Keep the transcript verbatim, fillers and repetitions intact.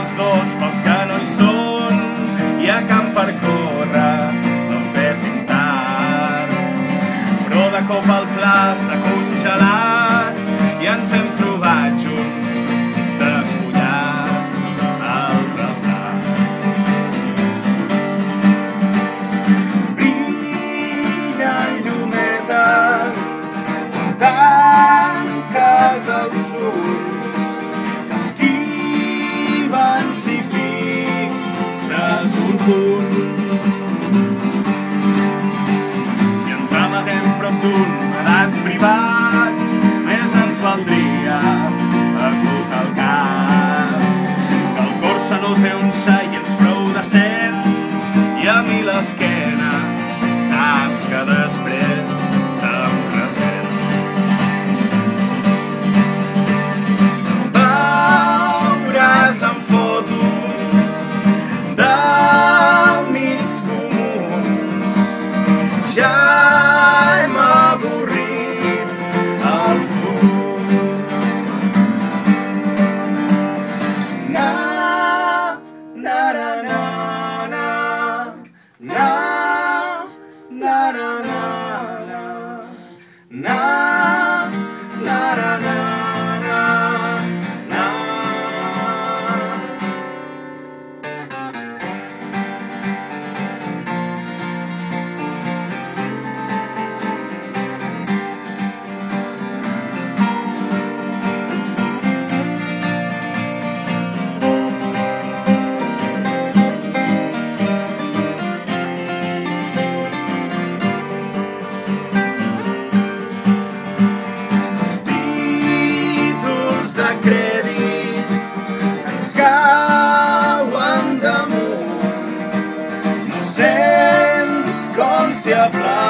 els dos pels que no hi són i a camp per córrer no fessin tard. Però de cop el pla s'ha congelat i ens hem trobat junts dins despullats al replat. Brillen llumetes, tanques els ulls, esquiven si fixes un punt. Si ens amaguem prop d'un barat privat, més ens valdria acut el cap. Que el Corsa no té uns seients prou decents i a mi l'esquena saps que després se'm ressent. Veuràs en fotos d'amics comuns, ja hem avorrit el futur. Na, na, na, na, na, na, na, na, na, na, na, na, na. Crèdit ens cauen damunt, no sents com s'hi aplaude